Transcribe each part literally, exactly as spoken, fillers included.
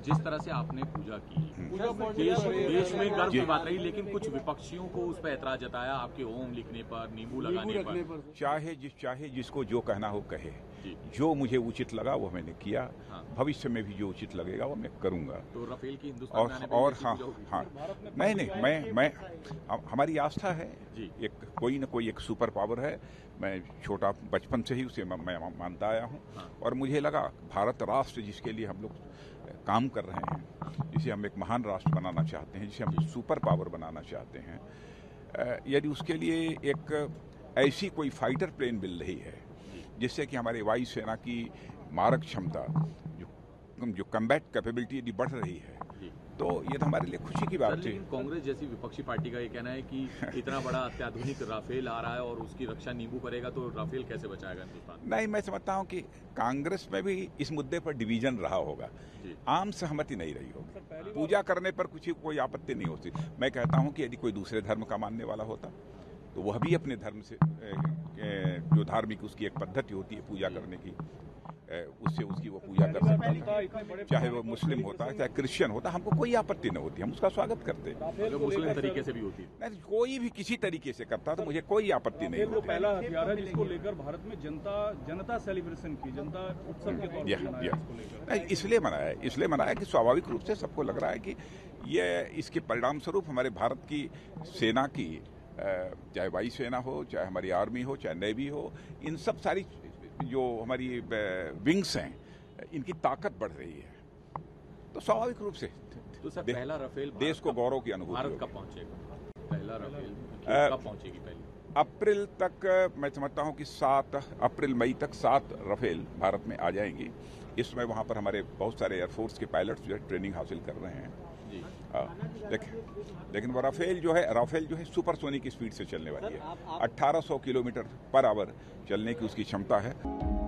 जिस तरह से आपने पूजा की, देश, देश में गर्व की बात रही, लेकिन कुछ विपक्षियों को उस पर ऐतराज जताया आपके ओम लिखने पर, नींबू लगाने पर। चाहे जिस चाहे जिसको जो कहना हो कहे, जो मुझे उचित लगा वो मैंने किया। हाँ। भविष्य में भी जो उचित लगेगा वो मैं करूंगा। तो राफेल की हिंदुस्तान और, में और हाँ हाँ नहीं नहीं मैं मैं हमारी आस्था है जी। एक कोई न कोई एक सुपर पावर है। मैं छोटा बचपन से ही उसे मैं मानता आया हूँ। हाँ। और मुझे लगा भारत राष्ट्र जिसके लिए हम लोग काम कर रहे हैं, जिसे हम एक महान राष्ट्र बनाना चाहते हैं, जिसे हम सुपर पावर बनाना चाहते हैं, यदि उसके लिए एक ऐसी कोई फाइटर प्लेन मिल रही है जिससे कि हमारे वायुसेना की मारक क्षमता जो जो कम्बैट कैपेबिलिटी यदि बढ़ रही है, तो ये तो हमारे लिए खुशी की बात है। कांग्रेस जैसी विपक्षी पार्टी का ये कहना है कि इतना बड़ा अत्याधुनिक राफेल आ रहा है और उसकी रक्षा नींबू करेगा, तो राफेल कैसे बचाएगा हिंदुस्तान? नहीं, मैं समझता हूँ कि कांग्रेस में भी इस मुद्दे पर डिवीजन रहा होगा, आम सहमति नहीं रही होगी। पूजा करने पर कुछ कोई आपत्ति नहीं होती। मैं कहता हूँ कि यदि कोई दूसरे धर्म का मानने वाला होता तो वह भी अपने धर्म से जो धार्मिक उसकी एक पद्धति होती है पूजा करने की, उससे उसकी वो पूजा कर सकता था। चाहे वो मुस्लिम होता है चाहे क्रिश्चियन होता, हमको कोई आपत्ति नहीं होती, हम उसका स्वागत करते हैं। मुस्लिम तरीके से भी होती है, नहीं कोई भी किसी तरीके से करता तो मुझे कोई आपत्ति नहीं होती। पहला हथियार है जिसको लेकर भारत में जनता जनता सेलिब्रेशन की, जनता उत्सव के तौर पर इसलिए मनाया है इसलिए मनाया कि स्वाभाविक रूप से सबको लग रहा है कि ये इसके परिणाम स्वरूप हमारे भारत की सेना की, चाहे वायुसेना हो, चाहे हमारी आर्मी हो, चाहे नेवी हो, इन सब सारी जो हमारी विंग्स हैं, इनकी ताकत बढ़ रही है। तो स्वाभाविक रूप से तो सर पहला राफेल देश को गौरव की अनुभूति भारत कब पहुंचेगा? पहला राफेल कब पहुंचेगी? पहले अप्रैल तक मैं समझता हूं कि सात अप्रैल मई तक सात राफेल भारत में आ जाएंगी। इस समय वहां पर हमारे बहुत सारे एयरफोर्स के पायलट्स जो है ट्रेनिंग हासिल कर रहे हैं। लेकिन लेकिन वो राफेल जो है राफेल जो है सुपरसोनिक स्पीड से चलने वाली है। अठारह सौ किलोमीटर पर आवर चलने की उसकी क्षमता है।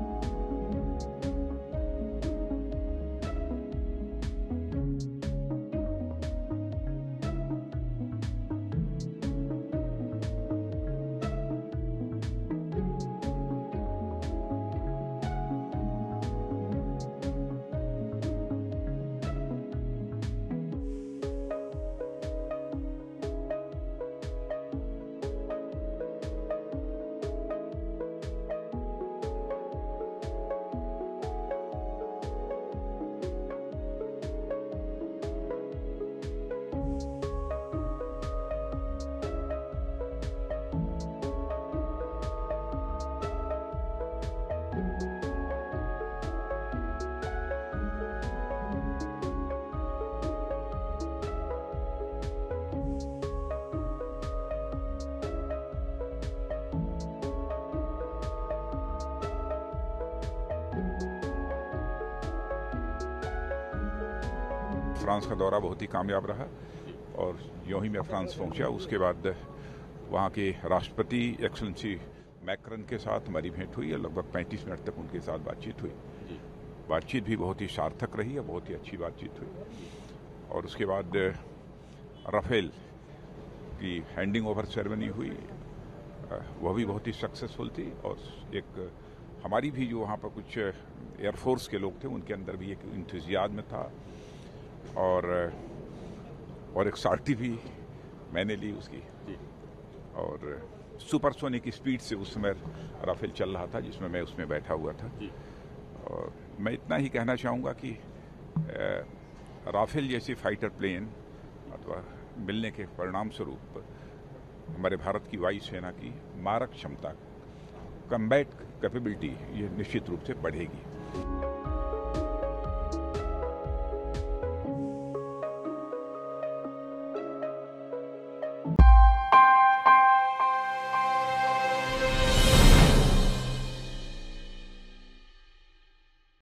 फ्रांस का दौरा बहुत ही कामयाब रहा और यूँ ही मैं फ्रांस पहुंचा, उसके बाद वहाँ के राष्ट्रपति एक्सलेंसी मैक्रन के साथ हमारी भेंट हुई है। लगभग पैंतीस मिनट तक उनके साथ बातचीत हुई। बातचीत भी बहुत ही सार्थक रही है, बहुत ही अच्छी बातचीत हुई। और उसके बाद राफेल की हैंडिंग ओवर सेरेमनी हुई, वह भी बहुत ही सक्सेसफुल थी। और एक हमारी भी जो वहाँ पर कुछ एयरफोर्स के लोग थे उनके अंदर भी एक इंतज़ाम था और और एक सारथी भी मैंने ली उसकी। और सुपरसोनिक स्पीड से उस समय राफेल चल रहा था जिसमें मैं उसमें बैठा हुआ था। और मैं इतना ही कहना चाहूँगा कि राफेल जैसी फाइटर प्लेन अथवा मिलने के परिणाम स्वरूप हमारे भारत की वायुसेना की मारक क्षमता, कम्बैट कैपेबिलिटी, ये निश्चित रूप से बढ़ेगी।